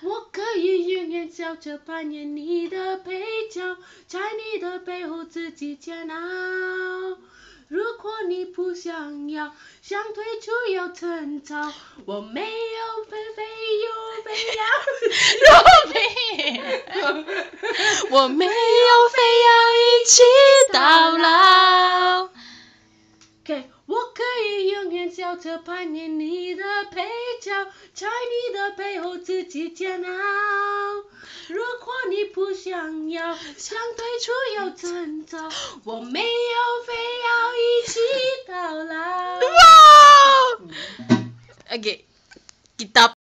我可以永远笑着扮演你的配角，在你的背后自己煎熬。如果你不想要，想退出要趁早。我没有非要， 我没有非要一起到老。 Okay, 我可以永远笑着扮演你的配角，在你的背后自己煎熬。如果你不想要，想退出要趁早。我没有非要一起到老。 Wow! Okay, kita